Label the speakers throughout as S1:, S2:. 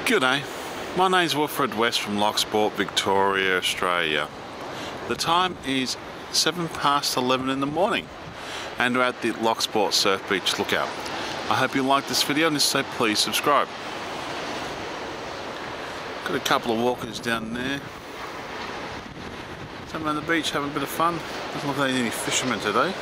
S1: G'day, my name's Wilfred West from Loch, Victoria, Australia. The time is 11 in the morning and we're at the Loch Surf Beach Lookout. I hope you like this video, and if so, please subscribe. Got a couple of walkers down there. Some on the beach having a bit of fun. Doesn't look like any fishermen today.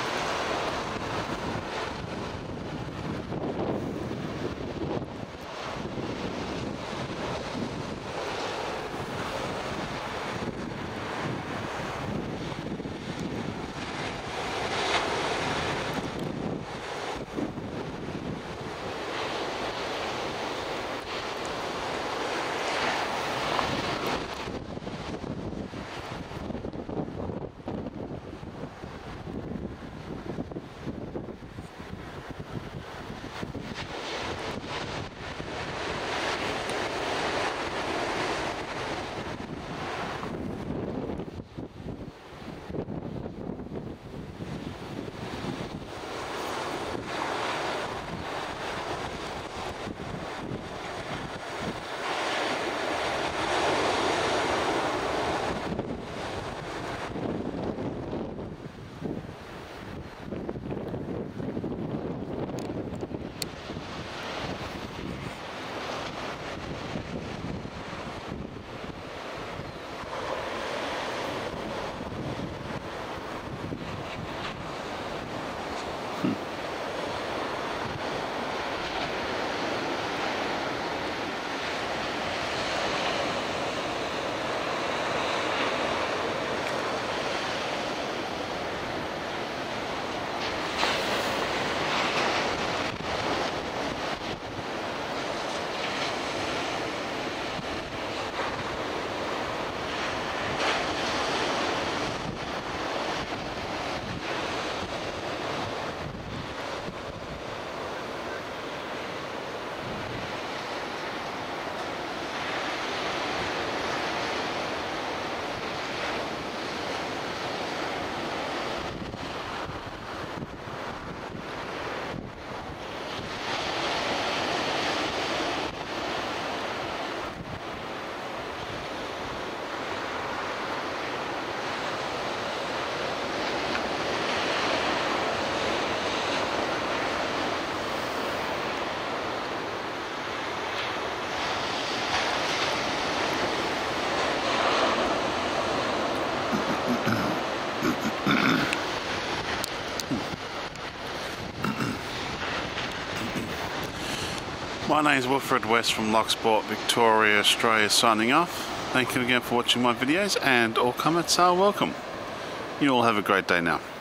S1: My name is Wilfred West from Loch, Victoria, Australia, signing off. Thank you again for watching my videos, and all comments are welcome. You all have a great day now.